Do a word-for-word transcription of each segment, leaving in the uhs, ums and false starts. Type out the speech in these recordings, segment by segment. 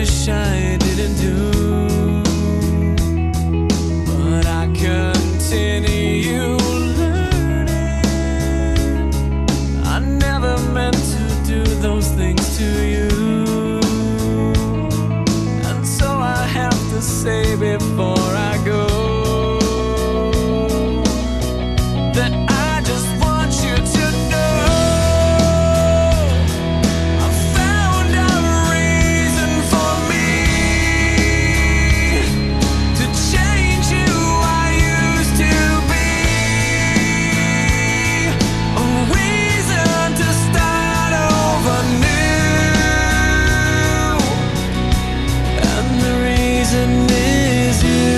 wish I didn't do, but I continue learning. I never meant to do those things to you, and so I have to say before I go that I just want you to know I found a reason for me to change who I used to be, a reason to start over new, and the reason is you.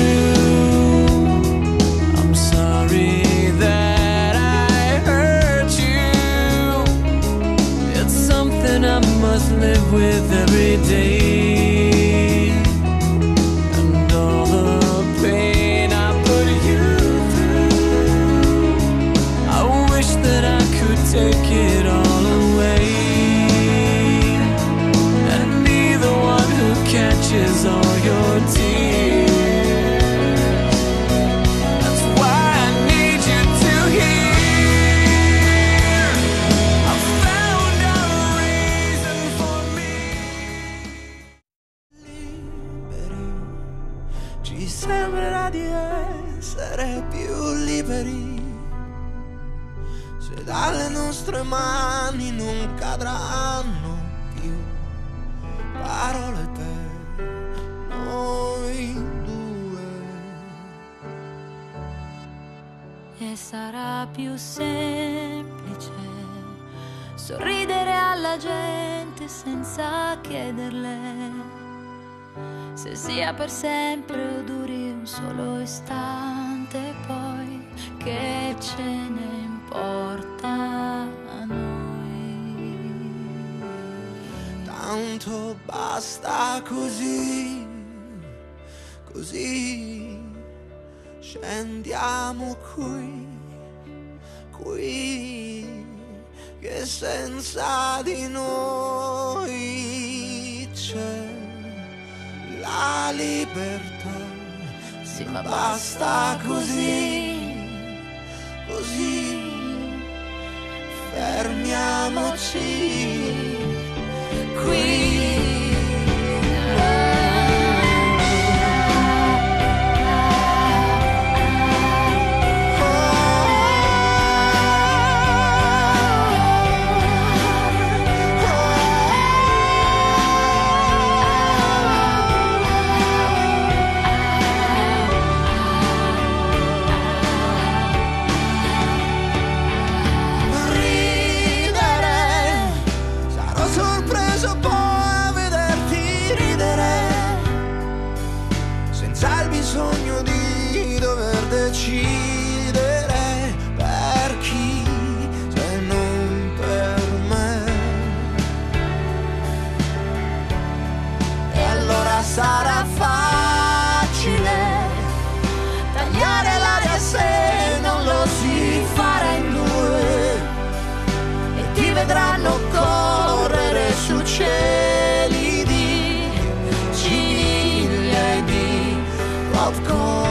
I'm sorry that I hurt you. It's something I must live with every day, and all the pain I put you through, I wish that I could take it all away and be the one who catches all your tears. That's why I need you to hear I found a reason for me. Liberi, ci sembra di essere più liberi, se dalle nostre mani non cadranno più parole per noi due. E sarà più semplice sorridere alla gente senza chiederle se sia per sempre o duri un solo istante, poi che ce ne importa a noi. Tanto basta così, così scendiamo qui, qui, che senza di noi c'è la libertà. Sì, ma basta così, così, fermiamoci qui. Decidere per chi, se non per me. E allora sarà facile tagliare l'aria se non lo si farà in due, e ti vedranno correre su cieli di ciglia e di popcorn.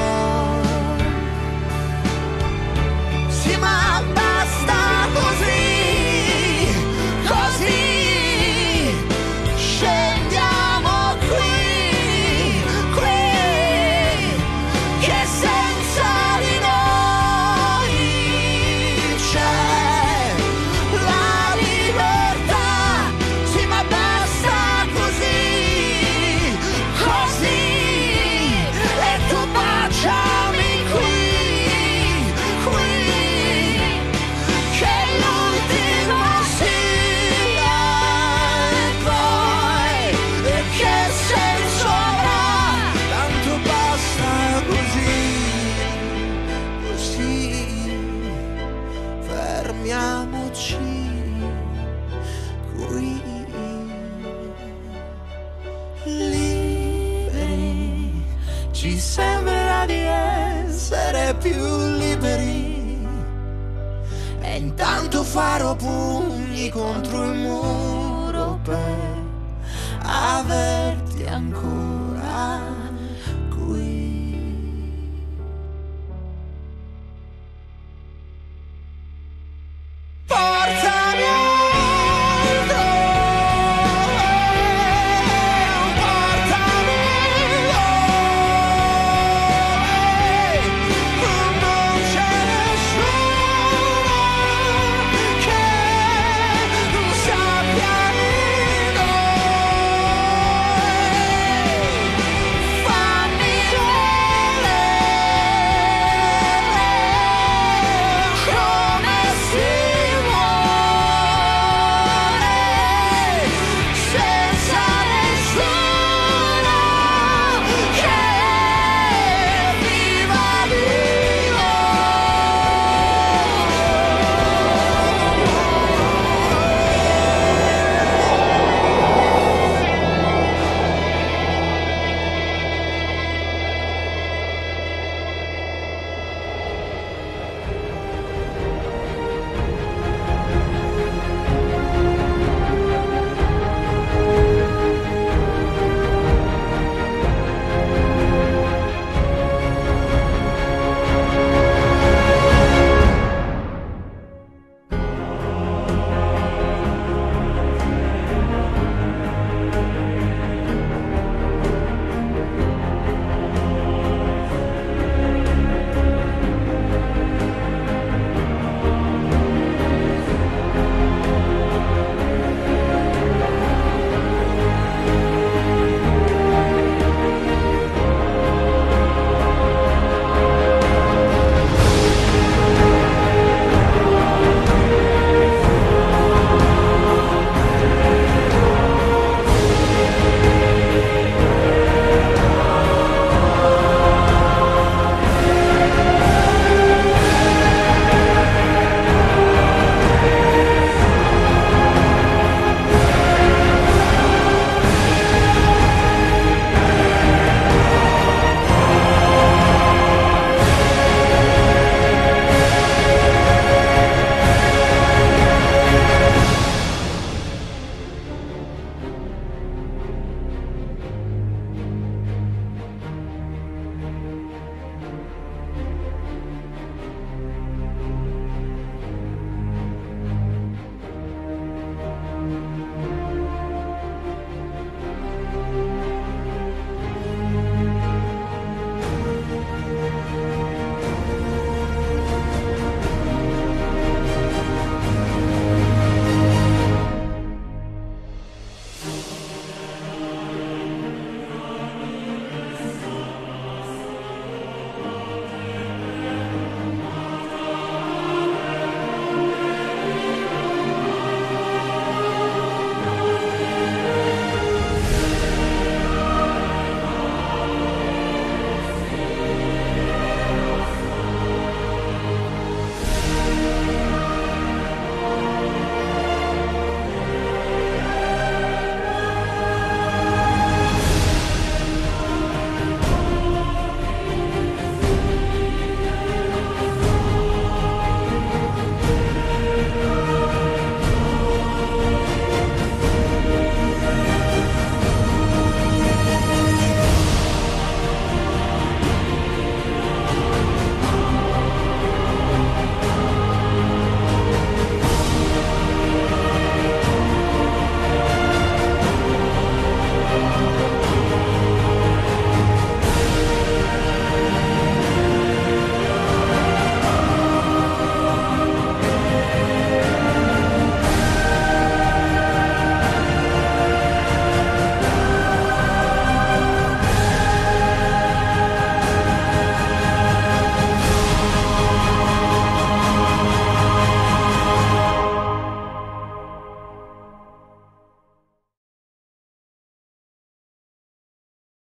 Ci sembra di essere più liberi, e intanto farò pugni contro il muro per averti ancora. ancora.